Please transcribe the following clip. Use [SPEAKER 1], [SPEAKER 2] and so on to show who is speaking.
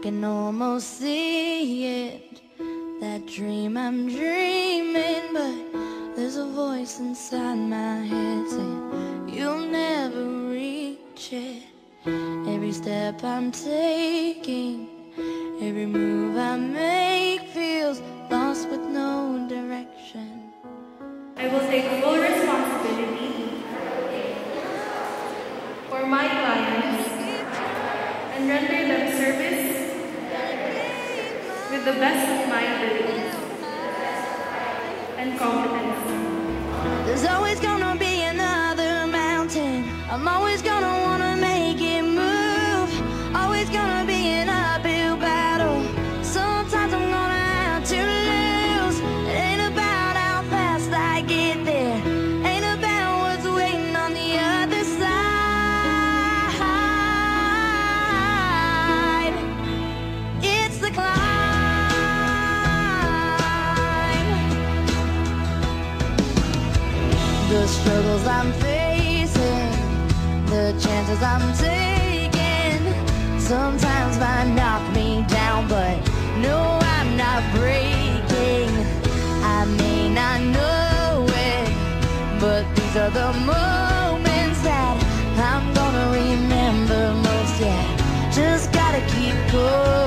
[SPEAKER 1] can almost see it, that dream I'm dreaming, but there's a voice inside my head saying you'll never reach it. Every step I'm taking, every move I make feels lost with no direction.
[SPEAKER 2] I will take full responsibility for my clients and render them service with the best of my abilities and competence.
[SPEAKER 1] There's always gonna be another mountain. I'm always gonna wanna make it move. Always gonna be an uphill battle. Sometimes I'm gonna have to lose. It ain't about how fast I get there, ain't about what's waiting on the other side. It's the climb. The struggles I'm facing, the chances I'm taking, sometimes might knock me down, but no, I'm not breaking. I may not know it, but these are the moments that I'm gonna remember most. Yeah, just gotta keep going.